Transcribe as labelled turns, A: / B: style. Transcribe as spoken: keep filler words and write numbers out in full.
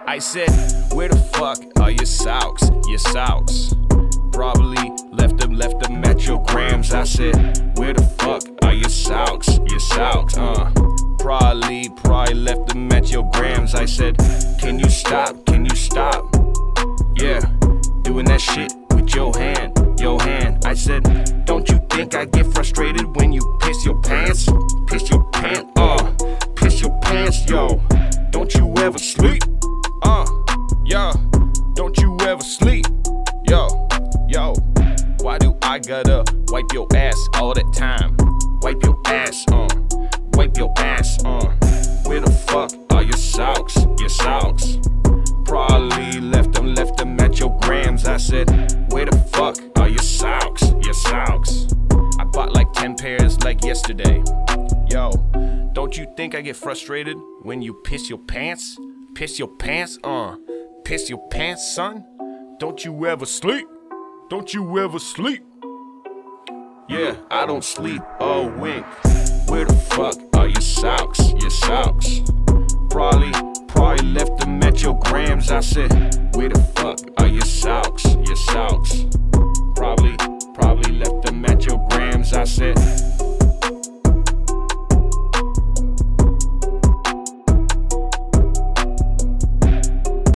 A: I said, where the fuck are your socks? Your socks. Probably left them, left them at your grams. I said, where the fuck are your socks? Your socks, uh. Probably, probably left them at your grams. I said, can you stop? Can you stop? Yeah, doing that shit with your hand, your hand. I said, don't you think I get frustrated when you piss your pants? Piss your pants, uh, piss your pants, yo. Don't you ever sleep? Uh, yeah, don't you ever sleep? Yo, yo, why do I gotta wipe your ass all the time? Wipe your ass, uh, wipe your ass, uh. Where the fuck are your socks? Your socks. Probably left them, left them at your grams. I said, where the fuck are your socks? Your socks. I bought like ten pairs like yesterday. Yo, don't you think I get frustrated when you piss your pants? Piss your pants, uh, piss your pants, son? Don't you ever sleep? Don't you ever sleep? Yeah, I don't sleep, oh wink. Where the fuck are your socks? Your socks. Probably, probably left them at your grams. I said, where the fuck are your socks? Your socks.